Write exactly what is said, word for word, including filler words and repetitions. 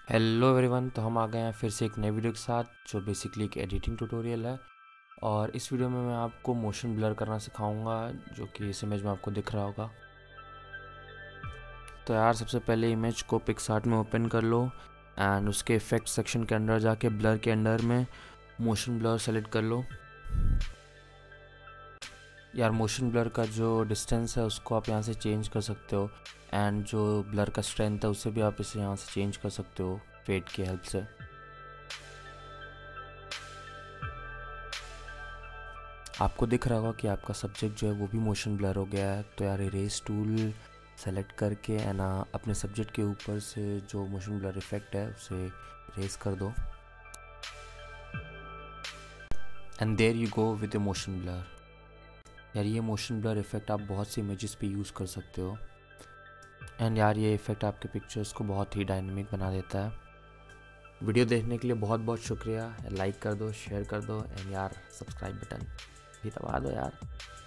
Hello everyone, तो हम आ गए हैं फिर से एक नए वीडियो के साथ जो बेसिकली एक एडिटिंग ट्यूटोरियल है। और इस वीडियो में मैं आपको मोशन ब्लर करना सिखाऊंगा, जो कि इस इमेज में आपको दिख रहा होगा। तो यार सबसे पहले इमेज को पिक्सार्ट में ओपन कर लो एंड उसके इफेक्ट सेक्शन के अंदर जाके ब्लर के अंदर में मोशन ब्लर सेलेक्ट कर लो। यार मोशन ब्लर का जो डिस्टेंस है उसको आप यहाँ से चेंज कर सकते हो एंड जो ब्लर का स्ट्रेंथ है उसे भी आप इसे यहाँ से चेंज कर सकते हो फेड की हेल्प से। आपको दिख रहा होगा कि आपका सब्जेक्ट जो है वो भी मोशन ब्लर हो गया है। तो यार इरेज टूल सेलेक्ट करके है ना अपने सब्जेक्ट के ऊपर से जो मोशन ब्लर इफेक्ट है उसे इरेज कर दो and there you go with the motion blur. यार ये मोशन ब्लर इफेक्ट आप बहुत सी इमेजेस पे यूज़ कर सकते हो एंड यार ये इफेक्ट आपके पिक्चर्स को बहुत ही डायनेमिक बना देता है। वीडियो देखने के लिए बहुत बहुत शुक्रिया। लाइक कर दो, शेयर कर दो एंड यार सब्सक्राइब बटन भी दबा दो यार।